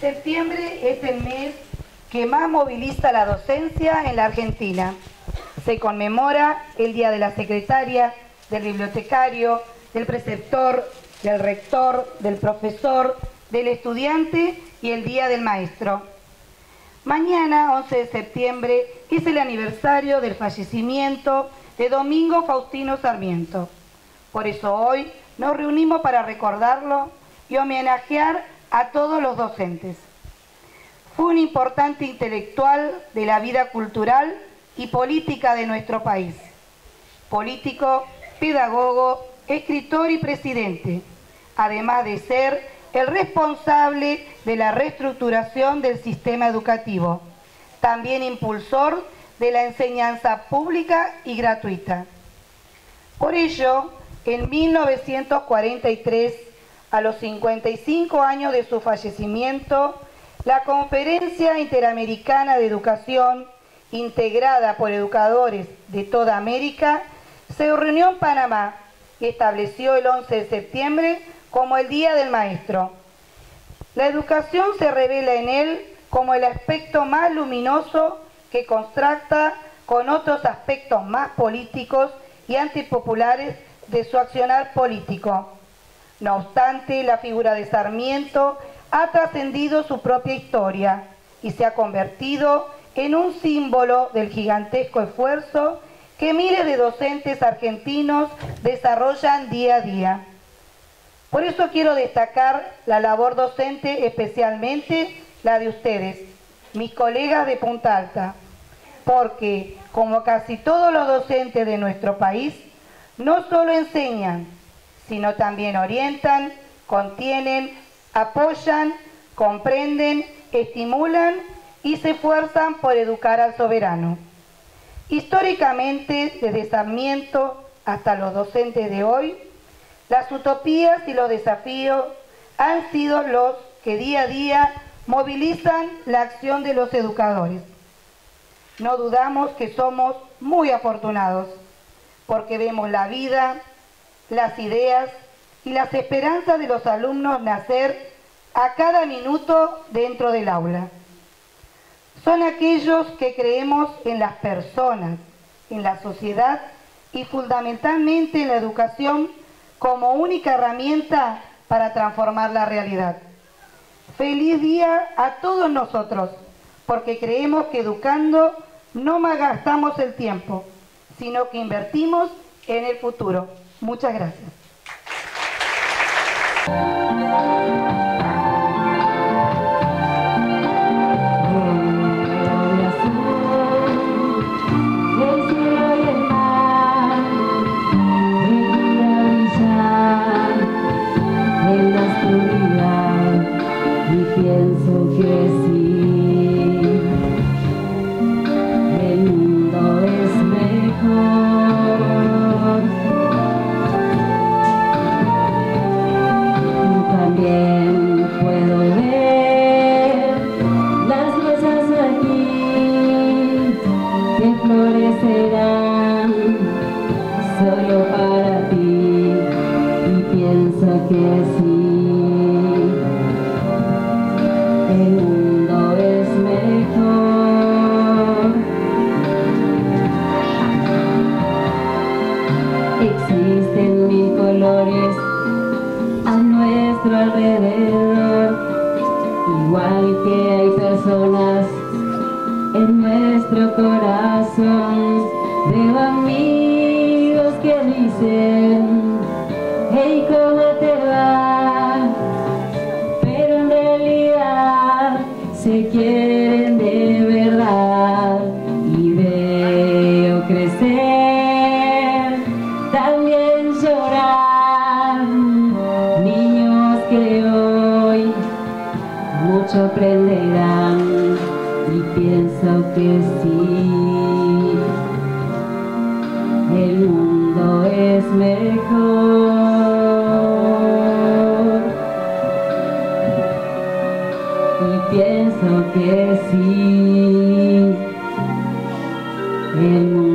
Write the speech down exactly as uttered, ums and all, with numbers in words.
Septiembre es el mes que más moviliza la docencia en la Argentina. Se conmemora el Día de la Secretaria, del Bibliotecario, del Preceptor, del Rector, del Profesor, del Estudiante y el Día del Maestro. Mañana, once de septiembre, es el aniversario del fallecimiento de Domingo Faustino Sarmiento. Por eso hoy nos reunimos para recordarlo y homenajear a todos los docentes. Fue un importante intelectual de la vida cultural y política de nuestro país. Político, pedagogo, escritor y presidente, además de ser el responsable de la reestructuración del sistema educativo, también impulsor de la enseñanza pública y gratuita. Por ello, en mil novecientos cuarenta y tres, a los cincuenta y cinco años de su fallecimiento, la Conferencia Interamericana de Educación, integrada por educadores de toda América, se reunió en Panamá y estableció el once de septiembre como el Día del Maestro. La educación se revela en él como el aspecto más luminoso que contrasta con otros aspectos más políticos y antipopulares de su accionar político. No obstante, la figura de Sarmiento ha trascendido su propia historia y se ha convertido en un símbolo del gigantesco esfuerzo que miles de docentes argentinos desarrollan día a día. Por eso quiero destacar la labor docente, especialmente la de ustedes, mis colegas de Punta Alta, porque, como casi todos los docentes de nuestro país, no solo enseñan, sino también orientan, contienen, apoyan, comprenden, estimulan y se esfuerzan por educar al soberano. Históricamente, desde Sarmiento hasta los docentes de hoy, las utopías y los desafíos han sido los que día a día movilizan la acción de los educadores. No dudamos que somos muy afortunados, porque vemos la vida, las ideas y las esperanzas de los alumnos nacer a cada minuto dentro del aula. Son aquellos que creemos en las personas, en la sociedad y fundamentalmente en la educación como única herramienta para transformar la realidad. Feliz día a todos nosotros, porque creemos que educando no malgastamos el tiempo, sino que invertimos en el futuro. Muchas gracias. Pienso que sí, el mundo es mejor. También puedo ver las rosas aquí que florecerán solo para ti, y pienso que sí. El mundo es mejor. Existen mil colores a nuestro alrededor, igual que hay personas en nuestro corazón. Veo amigos que dicen: hey, ¿cómo te va? Pero en realidad se quieren de verdad, y veo crecer, también llorar, niños que hoy mucho aprenderán, y pienso que sí, el mundo es mejor. Pienso que sí, el mundo